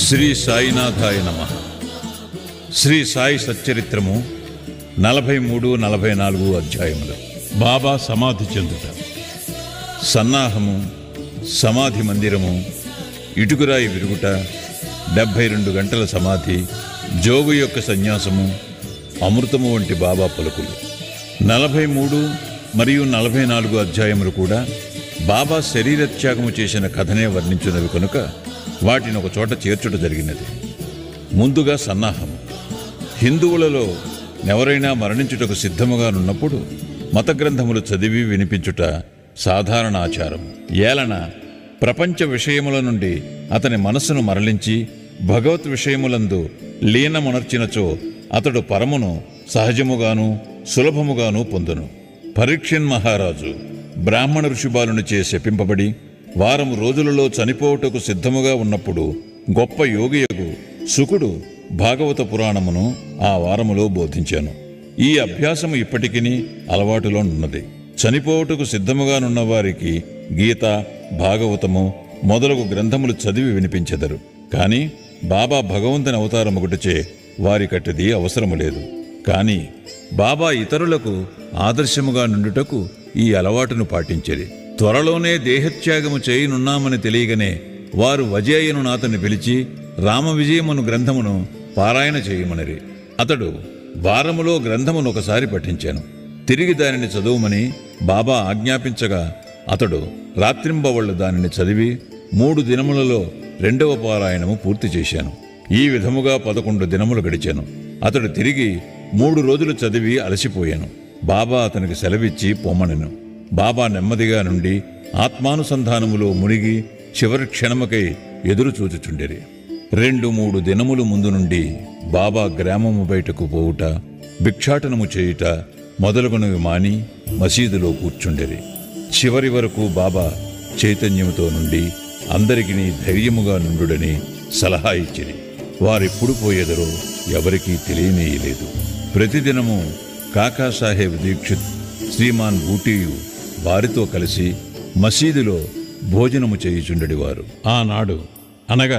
శ్రీ సాయినాథాయ నమః. శ్రీ సాయి సచ్చరిత్రము 43-44 అధ్యాయములు. బాబా సమాధి చెందుట. సన్నాహము, సమాధి మందిరము, ఇటుకురాయి విరుగుట, 72 గంటల సమాధి, జోగు యొక్క సన్యాసము, అమృతము వంటి బాబా పలుకులు. 43 మరియు 44 అధ్యాయములు కూడా బాబా శరీరత్యాగము చేసిన కథనే వర్ణించున్నవి కనుక వాటిని ఒక చోట చేర్చుట జరిగినది. ముందుగా సన్నాహము. హిందువులలో ఎవరైనా మరణించుటకు సిద్ధముగానున్నప్పుడు మత గ్రంథములు చదివి వినిపించుట సాధారణ ఆచారం. ఏలన ప్రపంచ విషయముల నుండి అతని మనస్సును మరలించి భగవత్ విషయములందు లీనమునర్చినచో అతడు పరమును సహజముగాను సులభముగాను పొందును. పరీక్షన్ మహారాజు బ్రాహ్మణ ఋషిబాలునిచే శపింపబడి వారము రోజులలో చనిపోవుటకు సిద్ధముగా ఉన్నప్పుడు గొప్ప యోగియగు శుకుడు భాగవత పురాణమును ఆ వారములో బోధించాను. ఈ అభ్యాసము ఇప్పటికిని అలవాటులో ఉన్నది. చనిపోవుటకు సిద్ధముగానున్న వారికి గీత, భాగవతము మొదలగు గ్రంథములు చదివి వినిపించెదరు. కాని బాబా భగవంతుని అవతారముగుటచే వారికట్టిది అవసరము లేదు. కాని బాబా ఇతరులకు ఆదర్శముగా నుండుటకు ఈ అలవాటును పాటించెడి. త్వరలోనే దేహత్యాగము చేయనున్నామని తెలియగానే వారు వజేయను నాతని పిలిచి రామవిజయమును గ్రంథమును పారాయణ చేయమనిరి. అతడు వారములో గ్రంథమును ఒకసారి పఠించాను. తిరిగి దానిని చదువుమని బాబా ఆజ్ఞాపించగా అతడు రాత్రింబవళ్లు దానిని చదివి 3 దినములలో 2వ పారాయణము పూర్తి చేశాను. ఈ విధముగా 11 దినములు గడిచాను. అతడు తిరిగి 3 రోజులు చదివి అలసిపోయాను. బాబా అతనికి సెలవిచ్చి పొమ్మనెను. బాబా నెమ్మదిగా నుండి ఆత్మానుసంధానములో మునిగి చివరి క్షణముకై ఎదురు చూచుచుండెరి. 2-3 దినములు ముందు నుండి బాబా గ్రామము బయటకు పోవుట, భిక్షాటనము చేయుట మొదలుగునవి మాని మసీదులో కూర్చుండెరి. చివరి వరకు బాబా చైతన్యముతో నుండి అందరికీ ధైర్యముగా నుండుడని సలహా ఇచ్చిరి. వారెప్పుడు పోయేదరో ఎవరికీ తెలియనేయలేదు. ప్రతిదినము కాకాసాహెబ్ దీక్షిత్, శ్రీమాన్ బూటీయు వారితో కలిసి మసీదులో భోజనము చేయుచుండెడివారు. ఆనాడు అనగా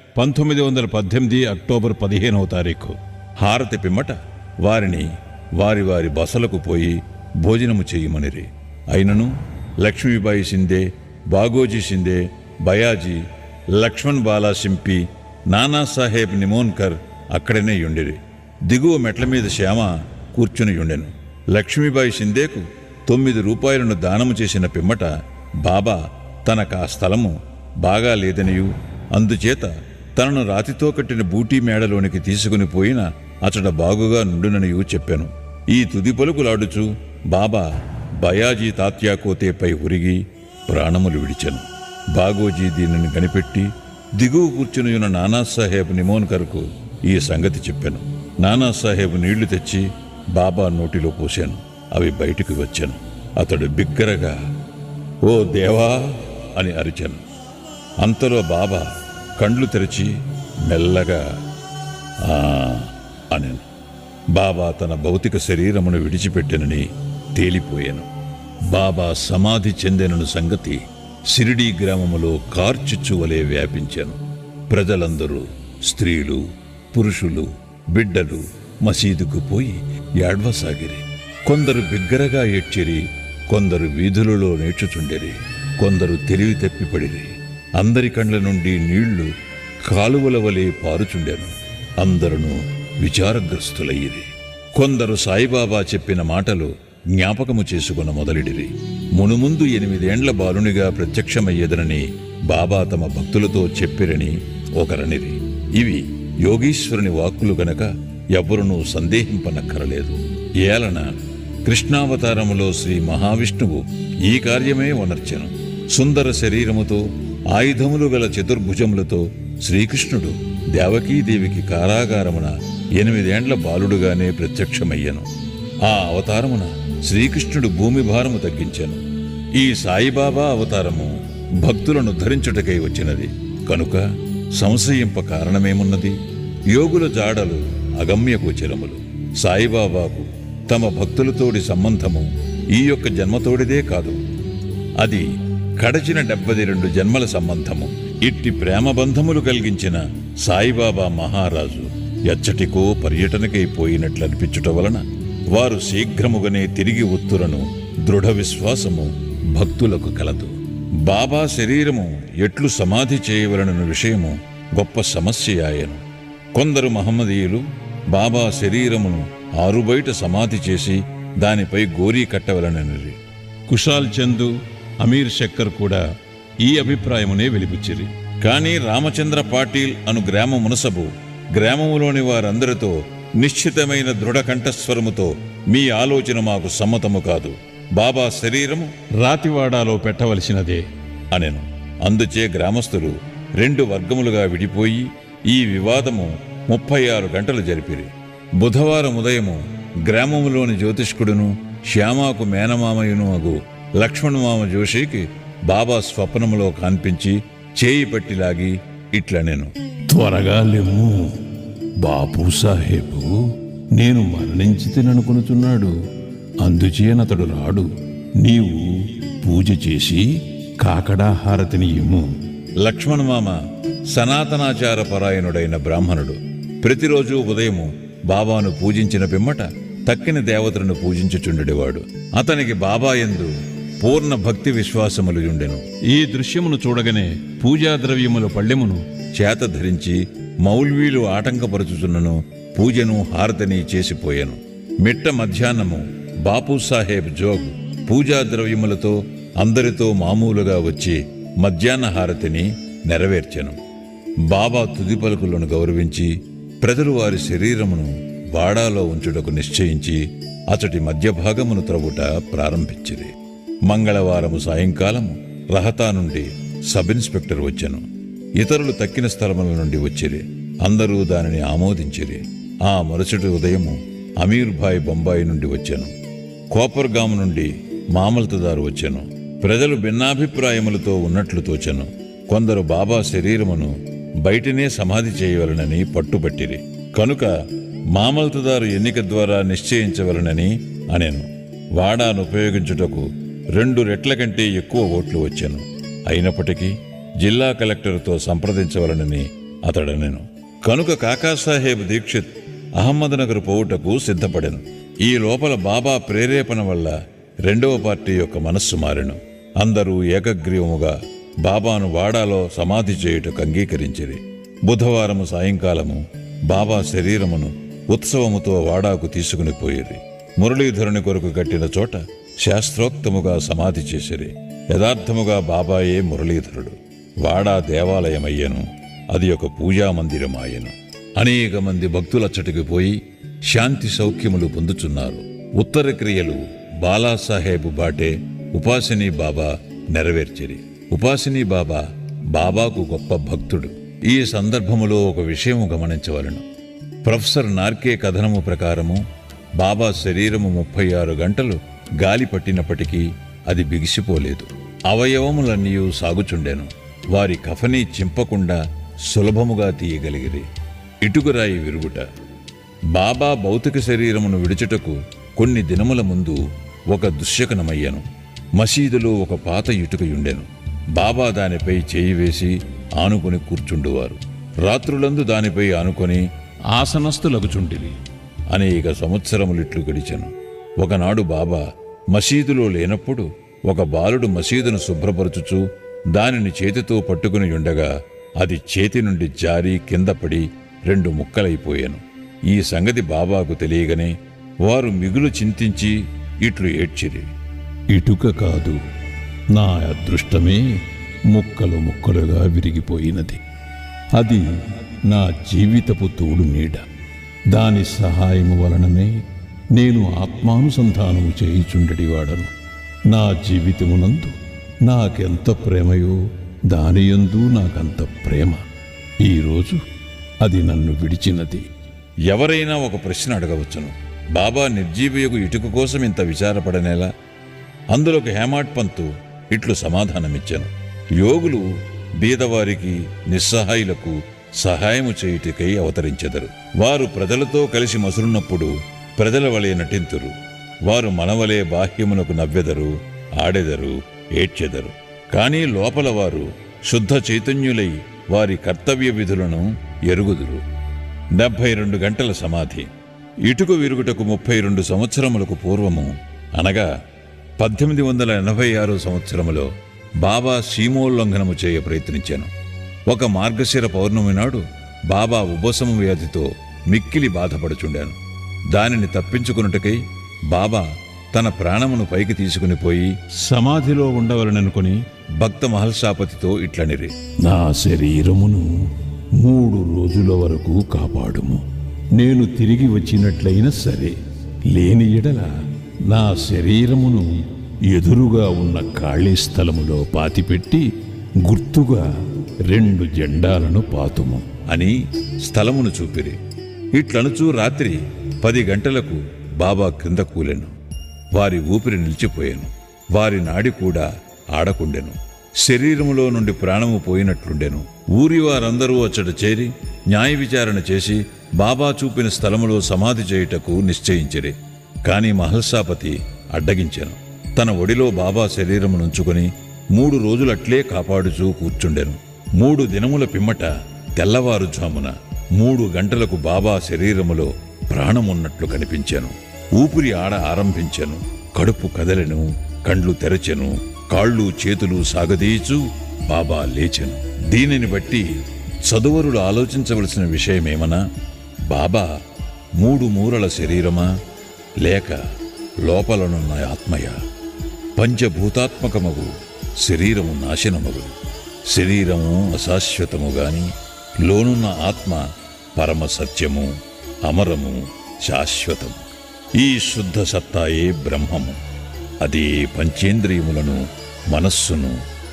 1918 అక్టోబర్ 15వ తారీఖు హారతి పిమ్మట వారిని వారి వారి బసలకు పోయి భోజనము చేయమనిరి. అయినను లక్ష్మీబాయి షిందే, బాగోజీ షిందే, బయాజీ, లక్ష్మణ్ బాలా సింపి, నానాసాహెబ్ నిమోన్కర్ అక్కడనే యుండిరి. దిగువ మెట్ల మీద శ్యామ కూర్చుని యుండెను. లక్ష్మీబాయి షిందేకు 9 రూపాయలను దానము చేసిన పిమ్మట బాబా తనకు ఆ స్థలము బాగా లేదనియు అందుచేత తనను రాతితో కట్టిన బూటీ మేడలోనికి తీసుకుని పోయిన అతడ బాగుగా నుండుననియు చెప్పాను. ఈ తుది పలుకులాడుచు బాబా బయాజీ తాత్యాకోతేపై ఉరిగి ప్రాణములు విడిచెను. బాగోజీ దీనిని కనిపెట్టి దిగువ కూర్చునియున్న నానాసాహెబ్ నిమోన్కర్కు ఈ సంగతి చెప్పాను. నానాసాహెబ్ నీళ్లు తెచ్చి బాబా నోటిలో పోశాను. అవి బయటికి వచ్చాను. అతడు బిగ్గరగా "ఓ దేవా" అని అరిచాను. అంతలో బాబా కండ్లు తెరిచి మెల్లగా "ఆ" అనెను. బాబా తన భౌతిక శరీరమును విడిచిపెట్టెనని తేలిపోయాను. బాబా సమాధి చెందెనను సంగతి షిరిడీ గ్రామములో కార్చిచ్చువలే వ్యాపించాను. ప్రజలందరూ, స్త్రీలు, పురుషులు, బిడ్డలు మసీదుకు పోయి ఏడ్వసాగిరి. కొందరు బిగ్గరగా ఏడ్చిరి, కొందరు వీధులలో నేర్చుచుండెరి, కొందరు తెలివి తప్పిపడిరి. అందరి కండ్ల నుండి నీళ్లు కాలువల వలె పారుచుండెను. అందరూ విచారగ్రస్తులయ్యిరి. కొందరు సాయిబాబా చెప్పిన మాటలు జ్ఞాపకము చేసుకున్న మొదలిడిరి. మునుముందు 8 ఏండ్ల బాలునిగా ప్రత్యక్షమయ్యేదనని బాబా తమ భక్తులతో చెప్పిరని ఒకరనిరి. ఇవి యోగీశ్వరుని వాక్కులు గనక ఎవ్వరునూ సందేహింపనక్కరలేదు. ఏలన కృష్ణావతారములో శ్రీ మహావిష్ణువు ఈ కార్యమే వనర్చెను. సుందర శరీరముతో, ఆయుధములు గల చతుర్భుజములతో శ్రీకృష్ణుడు దేవకీదేవికి కారాగారమున 8 ఏండ్ల బాలుడుగానే ప్రత్యక్షమయ్యను. ఆ అవతారమున శ్రీకృష్ణుడు భూమి భారము తగ్గించెను. ఈ సాయిబాబా అవతారము భక్తులను ఉద్ధరించుటకై వచ్చినది కనుక సంశయింప కారణమేమున్నది? యోగుల జాడలు అగమ్యగోచరములు. సాయిబాబాకు తమ భక్తులతోడి సంబంధము ఈ యొక్క జన్మతోడిదే కాదు, అది కడచిన 72 జన్మల సంబంధము. ఇట్టి ప్రేమబంధములు కలిగించిన సాయిబాబా మహారాజు ఎచ్చటికో పర్యటనకై పోయినట్లనిపించుట వలన వారు శీఘ్రముగానే తిరిగి ఉత్తురను దృఢ విశ్వాసము భక్తులకు కలదు. బాబా శరీరము ఎట్లు సమాధి చేయవలనన్న విషయము గొప్ప సమస్య ఆయను. కొందరు మహమ్మదీయులు బాబా శరీరమును ఆరుబయట సమాధి చేసి దానిపై గోరీ కట్టవలనని. కుషాల్ చందు, అమీర్ శక్కర్ కూడా ఈ అభిప్రాయమునే వెలిబుచ్చిరి. కానీ రామచంద్ర పాటీల్ అను గ్రామ మునసబు గ్రామములోని వారందరితో నిశ్చితమైన దృఢ కంఠస్వరముతో, మీ ఆలోచన మాకు సమ్మతము కాదు, బాబా శరీరము రాతివాడాలో పెట్టవలసినదే అనెను. అందుచే గ్రామస్తులు 2 వర్గములుగా విడిపోయి ఈ వివాదము 36 గంటలు జరిపిరి. బుధవారం ఉదయము గ్రామములోని జ్యోతిష్కుడును శ్యామాకు మేనమామయును అగు లక్ష్మణమామ జోషికి బాబా స్వప్నములో కనిపించి చేయి పట్టిలాగి ఇట్లనెను. త్వరగా లెమ్ము, బాపు సాహేబు నేను మరణించితిననుకొనుచున్నాడు, అందుచేనతడు రాడు. నీవు పూజ చేసి కాకడాహారతిని ఇమ్ము. లక్ష్మణమామ సనాతనాచార పరాయణుడైన బ్రాహ్మణుడు. ప్రతిరోజు ఉదయము బాబాను పూజించిన పిమ్మట తక్కిన దేవతలను పూజించుచుండెడివాడు. అతనికి బాబా యందు పూర్ణ భక్తి విశ్వాసములు ఉండెను. ఈ దృశ్యమును చూడగానే పూజా ద్రవ్యముల పళ్ళెమును చేత ధరించి మౌల్వీలు ఆటంకపరుచుచున్నను పూజను హారతిని చేసిపోయాను. మిట్ట మధ్యాహ్నము బాపూసాహెబ్ జోగ్ పూజా ద్రవ్యములతో అందరితో మామూలుగా వచ్చి మధ్యాహ్న హారతిని నెరవేర్చెను. బాబా తుది పలుకులను గౌరవించి ప్రజలు వారి శరీరమును వాడాలో ఉంచుటకు నిశ్చయించి అతడి మధ్యభాగమును త్రవ్వుట ప్రారంభించిరి. మంగళవారము సాయంకాలము రహతా నుండి సబ్ ఇన్స్పెక్టర్ వచ్చెను. ఇతరులు తక్కిన స్థలముల నుండి వచ్చిరి. అందరూ దానిని ఆమోదించిరి. ఆ మరుసటి ఉదయము అమీర్భాయ్ బొంబాయి నుండి వచ్చెను. కోపర్గాము నుండి మామల్తదారు వచ్చెను. ప్రజలు భిన్నాభిప్రాయములతో ఉన్నట్లు తోచెను. కొందరు బాబా శరీరమును బయటనే సమాధి చేయవలనని పట్టుబట్టిరి. కనుక మామల్తదారు ఎన్నిక ద్వారా నిశ్చయించవలనని అనెను. వాడాను ఉపయోగించుటకు 2 రెట్ల కంటే ఎక్కువ ఓట్లు వచ్చెను. అయినప్పటికీ జిల్లా కలెక్టర్తో సంప్రదించవలనని అతడనెను. కనుక కాకాసాహెబ్ దీక్షిత్ అహ్మద్నగర్ పోవుటకు సిద్ధపడెను. ఈ లోపల బాబా ప్రేరేపణ వల్ల 2వ పార్టీ యొక్క మనస్సు మారెను. అందరూ ఏకగ్రీవముగా బాబాను వాడాలో సమాధి చేయుటకు అంగీకరించిరి. బుధవారము సాయంకాలము బాబా శరీరమును ఉత్సవముతో వాడాకు తీసుకుని పోయిరి. మురళీధరుని కొరకు కట్టిన చోట శాస్త్రోక్తముగా సమాధి చేసిరి. యథార్థముగా బాబాయే మురళీధరుడు. వాడా దేవాలయమయ్యను, అది ఒక పూజామందిరమాయను. అనేక మంది భక్తులచ్చటికి పోయి శాంతి సౌఖ్యములు పొందుచున్నారు. ఉత్తర క్రియలు బాలాసాహెబ్ బాటే ఉపాసినీ బాబా నెరవేర్చిరి. ఉపాసినీ బాబా బాబాకు గొప్ప భక్తుడు. ఈ సందర్భములో ఒక విషయము గమనించవలను. ప్రొఫెసర్ నార్కే కథనము ప్రకారము బాబా శరీరము 36 గంటలు గాలి పట్టినప్పటికీ అది బిగిసిపోలేదు. అవయవములన్నీ సాగుచుండెను. వారి కఫనీ చింపకుండా సులభముగా తీయగలిగిరి. ఇటుకరాయి విరుగుట. బాబా భౌతిక శరీరమును విడుచుటకు కొన్ని దినముల ముందు ఒక దుశ్శకనమయ్యను. మసీదులో ఒక పాత ఇటుకయుండెను. బాబా దానిపై చేయి వేసి ఆనుకొని కూర్చుండువారు. రాత్రులందు దానిపై ఆనుకొని ఆసనస్థులగుచుండిరి. అనేక సంవత్సరములిట్లు గడిచెను. ఒకనాడు బాబా మసీదులో లేనప్పుడు ఒక బాలుడు మసీదును శుభ్రపరచుచూ దానిని చేతితో పట్టుకుని ఉండగా అది చేతి నుండి జారి కింద పడి 2 ముక్కలైపోయాను. ఈ సంగతి బాబాకు తెలియగానే వారు మిగులు చింతించి ఇట్లు ఏడ్చిరి. ఇటుక కాదు, నా అదృష్టమే ముక్కలు ముక్కలుగా విరిగిపోయినది. అది నా జీవితపు తోడు నీడ. దాని సహాయము వలననే నేను ఆత్మానుసంధానము చేయుచుండెడివాడను. నా జీవితమునందు నాకెంత ప్రేమయో దానియందు నాకంత ప్రేమ. ఈరోజు అది నన్ను విడిచినది. ఎవరైనా ఒక ప్రశ్న అడగవచ్చును, బాబా నిర్జీవియకు ఇటుక కోసం ఇంత విచారపడనేలా? అందులోకి హేమాడ్ పంతు ఇట్లు సమాధానమిచ్చాను. యోగులు బీదవారికి నిస్సహాయులకు సహాయము చేయుటకై అవతరించెదరు. వారు ప్రజలతో కలిసి మసులున్నప్పుడు ప్రజల వలె నటింతురు. వారు మనవలే బాహ్యమునకు నవ్వెదరు, ఆడెదరు, ఏడ్చెదరు. కానీ లోపల వారు శుద్ధ చైతన్యులై వారి కర్తవ్య విధులను ఎరుగుదురు. 72 గంటల సమాధి. ఇటుక విరుగుటకు 32 సంవత్సరములకు పూర్వము, అనగా 1886 సంవత్సరములో బాబా సీమోల్లంఘనము చేయ ప్రయత్నించాను. ఒక మార్గశిర పౌర్ణమి నాడు బాబా ఉబసము వ్యాధితో మిక్కిలి బాధపడుచుండాను. దానిని తప్పించుకున్నట్టుకై బాబా తన ప్రాణమును పైకి తీసుకుని పోయి సమాధిలో ఉండవలననుకుని భక్త మహల్సాపతితో ఇట్లనిరి: నా శరీరమును 3 రోజుల వరకు కాపాడుము. నేను తిరిగి వచ్చినట్లయినా సరే, లేని ఎడల నా శరీరమును ఎదురుగా ఉన్న ఖాళీ స్థలములో పాతిపెట్టి గుర్తుగా 2 జెండాలను పాతుము అని స్థలమును చూపిరి. ఇట్లనుచూ రాత్రి 10 గంటలకు బాబా క్రింద కూలెను. వారి ఊపిరి నిలిచిపోయాను. వారి నాడి కూడా ఆడకుండెను. శరీరములో నుండి ప్రాణము పోయినట్లుండెను. ఊరి వారందరూ అచ్చట చేరి న్యాయ విచారణ చేసి బాబా చూపిన స్థలములో సమాధి చేయుటకు నిశ్చయించిరి. కాని మహల్సాపతి అడ్డగించెను. తన ఒడిలో బాబా శరీరమునుంచుకొని 3 రోజులట్లే కాపాడుచూ కూర్చుండెను. 3 దినముల పిమ్మట తెల్లవారుజామున 3 గంటలకు బాబా శరీరములో ప్రాణమున్నట్లు కనిపించెను. ఊపిరి ఆడ ఆరంభించెను. కడుపు కదలెను. కండ్లు తెరచెను. కాళ్ళు చేతులు సాగదీచు బాబా లేచెను. దీనిని బట్టి చదువరులు ఆలోచించవలసిన విషయమేమనా, బాబా 3 మూరల శరీరమా, లేక లోపలనున్న ఆత్మయ? పంచభూతాత్మకమగు శరీరము నాశనమగు. శరీరము అశాశ్వతము గాని లోనున్న ఆత్మ పరమ సత్యము, అమరము, శాశ్వతము. ఈ శుద్ధ సత్తాయే బ్రహ్మము. అదే పంచేంద్రియములను మనస్సును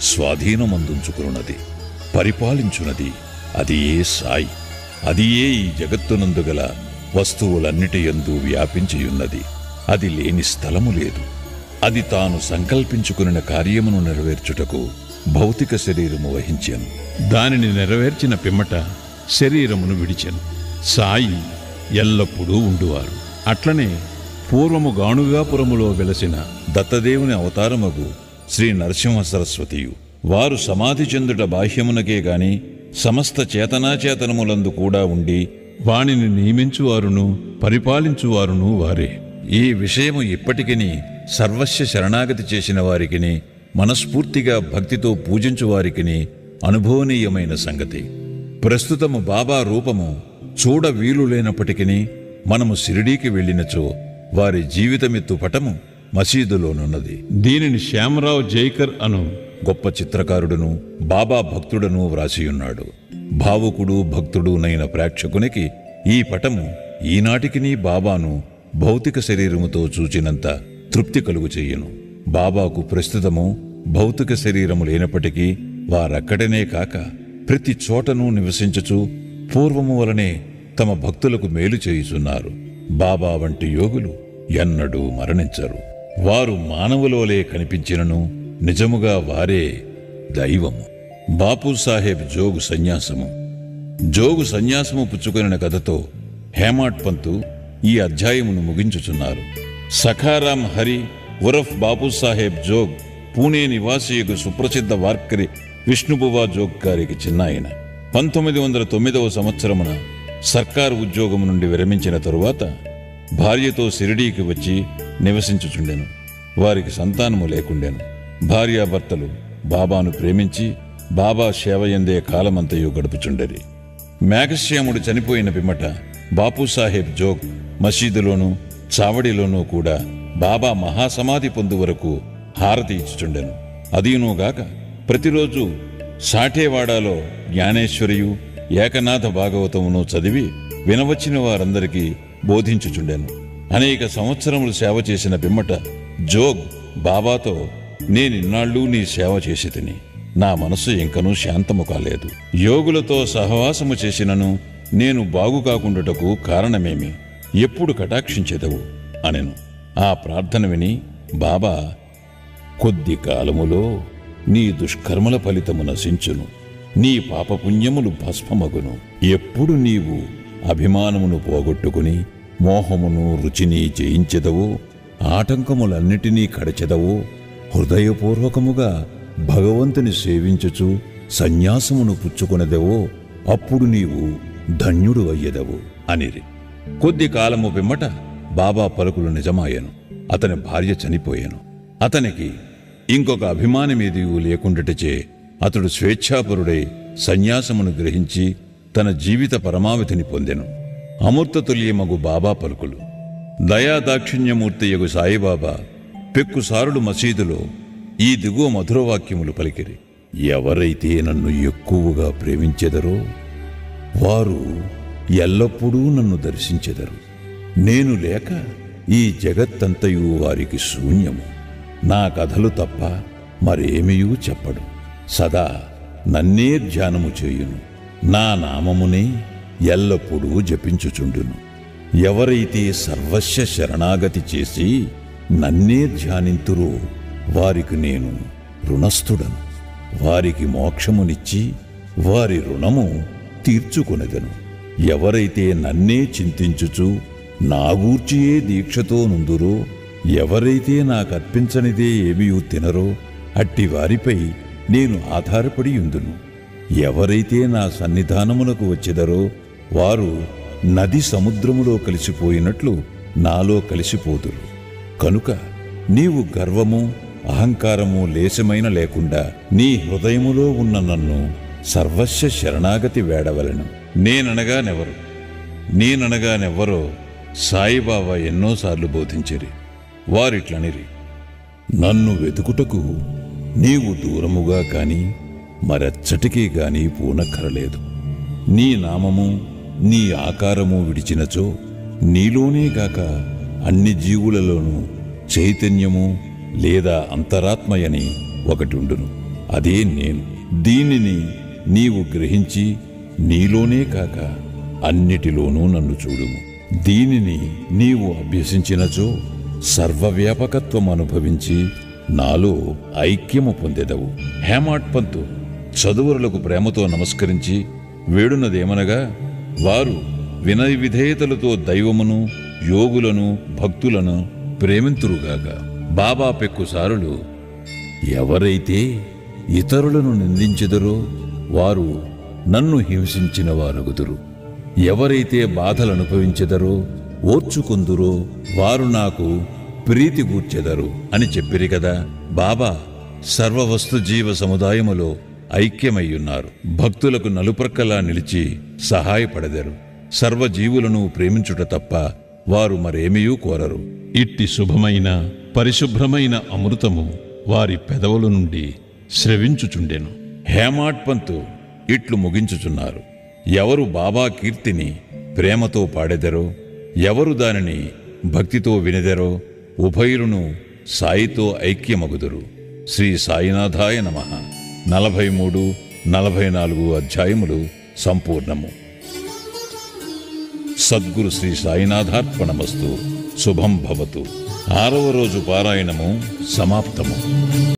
స్వాధీనమందుంచుకున్నది, పరిపాలించున్నది. అది ఏ సాయి. అది ఏ ఈ జగత్తునందు గల వస్తువులన్నిటి యందు వ్యాపించియున్నది. అది లేని స్థలము లేదు. అది తాను సంకల్పించుకున్న కార్యమును నెరవేర్చుటకు భౌతిక శరీరము వహించాను. దానిని నెరవేర్చిన పిమ్మట శరీరమును విడిచెను. సాయి ఎల్లప్పుడూ ఉండువారు. అట్లనే పూర్వము గాణుగాపురములో వెలసిన దత్తదేవుని అవతారమగు శ్రీ నరసింహ సరస్వతియు వారు సమాధి చెందుట బాహ్యమునకే గాని సమస్త చేతనాచేతనములందు కూడా ఉండి వానిని నియమించువారును పరిపాలించువారును వారే. ఈ విషయము ఇప్పటికిని సర్వస్వ శరణాగతి చేసిన వారికిని మనస్ఫూర్తిగా భక్తితో పూజించు వారికిని అనుభవనీయమైన సంగతి. ప్రస్తుతము బాబా రూపము చూడ వీలు లేనప్పటికీ మనము షిరిడీకి వెళ్ళినచో వారి జీవితమెత్తు పటము మసీదులోనున్నది. దీనిని శ్యామరావు జైకర్ అను గొప్ప చిత్రకారుడును బాబా భక్తుడను వ్రాసియున్నాడు. భావుకుడు భక్తుడునైన ప్రేక్షకునికి ఈ పటము ఈనాటికినీ బాబాను భౌతిక శరీరముతో చూచినంత తృప్తి కలుగు చెయ్యను. బాబాకు ప్రస్తుతము భౌతిక శరీరము లేనప్పటికీ వారక్కడనే కాక ప్రతి చోటను నివసించుచు పూర్వము వలనే తమ భక్తులకు మేలు చేయుచున్నారు. బాబా వంటి యోగులు ఎన్నడూ మరణించరు. వారు మానవులోలే కనిపించినను నిజముగా వారే దైవము. బాపూసాహెబ్ జోగు సన్యాసము. జోగు సన్యాసము పుచ్చుకొనిన కథతో హేమాడ్ పంతు ఈ అధ్యాయమును ముగించుచున్నారు. సఖారాం హరి ఉరఫ్ బాపూసాహెబ్ జోగ్ పూణే నివాసియకు సుప్రసిద్ధ వార్కరి విష్ణుబువా జోగ్ గారికి చిన్నాయన. 1909వ సంవత్సరమున సర్కారు ఉద్యోగము నుండి విరమించిన తరువాత భార్యతో షిరిడీకి వచ్చి నివసించుచుండెను. వారికి సంతానము లేకుండెను. భార్యాభర్తలు బాబాను ప్రేమించి బాబా సేవయందే కాలమంతయు గడుపుచుండెరి. మేఘశ్యాముడు చనిపోయిన పిమ్మట బాపూసాహెబ్ జోగ్ మసీదులోనూ చావడిలోనూ కూడా బాబా మహాసమాధి పొందు వరకు హారతి ఇచ్చుచుండెను. అదీనూగాక ప్రతిరోజు సాఠేవాడాలో జ్ఞానేశ్వరియు ఏకనాథ భాగవతమును చదివి వినవచ్చిన వారందరికీ బోధించుచుండెను. అనేక సంవత్సరములు సేవ చేసిన పిమ్మట జోగ్ బాబాతో, నేనిన్నాళ్ళు నీ సేవ చేసి తిని నా మనస్సు ఇంకనూ శాంతము కాలేదు. యోగులతో సహవాసము చేసినను నేను బాగుకాకుండుటకు కారణమేమి? ఎప్పుడు కటాక్షించెదవు అనెను. ఆ ప్రార్థన విని బాబా, కొద్ది కాలములో నీ దుష్కర్మల ఫలితము నశించును, నీ పాపపుణ్యములు భస్మమగును. ఎప్పుడు నీవు అభిమానమును పోగొట్టుకుని మోహమును రుచిని జయించెదవో, ఆటంకములన్నిటినీ కడచెదవో, హృదయపూర్వకముగా భగవంతుని సేవించుచు సన్యాసమును పుచ్చుకొనదెవో అప్పుడు నీవు ధన్యుడు అయ్యెదవు అనిరి. కొద్ది కాలము పిమ్మట బాబా పలుకులు నిజమాయెను. అతని భార్య చనిపోయాను. అతనికి ఇంకొక అభిమానమేదియూ లేకుండాటచే అతడు స్వేచ్ఛాపరుడై సన్యాసమును గ్రహించి తన జీవిత పరమావధిని పొందెను. అమృతతుల్యమగు బాబా పలుకులు. దయాదాక్షిణ్యమూర్తియగు సాయిబాబా పెక్కుసారుడు మసీదులో ఈ దిగువ మధురవాక్యములు పలికిరి. ఎవరైతే నన్ను ఎక్కువగా ప్రేమించెదరో వారు ఎల్లప్పుడూ నన్ను దర్శించెదరు. నేను లేక ఈ జగత్తంతయు వారికి శూన్యము. నా కథలు తప్ప మరేమియూ చెప్పడు. సదా నన్నే ధ్యానము చేయును. నా నామమునే ఎల్లప్పుడూ జపించుచుండును. ఎవరైతే సర్వస్వ శరణాగతి చేసి నన్నే ధ్యానింతురో వారికి నేను రుణస్థుడను. వారికి మోక్షమునిచ్చి వారి రుణము తీర్చుకొనెదను. ఎవరైతే నన్నే చింతించుచు నాగూర్చియే దీక్షతో నుందురో, ఎవరైతే నాకర్పించనిదే ఏమీ తినరో అట్టి వారిపై నేను ఆధారపడి యుందును. ఎవరైతే నా సన్నిధానమునకు వచ్చెదరో వారు నది సముద్రములో కలిసిపోయినట్లు నాలో కలిసిపోదురు. కనుక నీవు గర్వము అహంకారము లేశమైన లేకుండా నీ హృదయములో ఉన్న నన్ను సర్వస్వ శరణాగతి వేడవలను. నేననగానెవ్వరో సాయిబాబా ఎన్నోసార్లు బోధించిరి. వారిట్లనిరి, నన్ను వెతుకుటకు నీవు దూరముగా కాని మరెచ్చటికీ గాని పూనక్కరలేదు. నీ నామము నీ ఆకారము విడిచినచో నీలోనే గాక అన్ని జీవులలోనూ చైతన్యము లేదా అంతరాత్మయని ఒకటుండును. అదే నేను. దీనిని నీవు గ్రహించి నీలోనే కాక అన్నిటిలోనూ నన్ను చూడుము. దీనిని నీవు అభ్యసించినచో సర్వవ్యాపకత్వం అనుభవించి నాలో ఐక్యము పొందెదవు. హేమాడ్ పంతు చదువరులకు ప్రేమతో నమస్కరించి వేడునదేమనగా, వారు వినయ విధేయతలతో దైవమును, యోగులను, భక్తులను ప్రేమింతురుగాక. బాబా పెక్కుసారులు, ఎవరైతే ఇతరులను నిందించెదరో వారు నన్ను హింసించిన వారగుదురు. ఎవరైతే బాధలు అనుభవించెదరో ఓర్చుకొందురో వారు నాకు ప్రీతి గూర్చెదరు అని చెప్పిరి కదా. బాబా సర్వవస్తు జీవ సముదాయములో ఐక్యమయ్యున్నారు. భక్తులకు నలుప్రక్కలా నిలిచి సహాయపడెదరు. సర్వజీవులను ప్రేమించుట తప్ప వారు మరేమీయూ కోరరు. ఇట్టి శుభమైన పరిశుభ్రమైన అమృతము వారి పెదవుల నుండి స్రవించుచుండెను. హేమాడ్ పంతు ఇట్లు ముగించుచున్నారు. ఎవరు బాబా కీర్తిని ప్రేమతో పాడెదరో, ఎవరు దానిని భక్తితో వినెదరో ఉభయులను సాయితో ఐక్యమగుదురు. శ్రీ సాయినాథాయ నమః. 43, 44 అధ్యాయములు సంపూర్ణము. సద్గురు శ్రీ సాయినాథార్పణమస్తు. శుభం భవతు. 6వ రోజు పారాయణము సమాప్తము.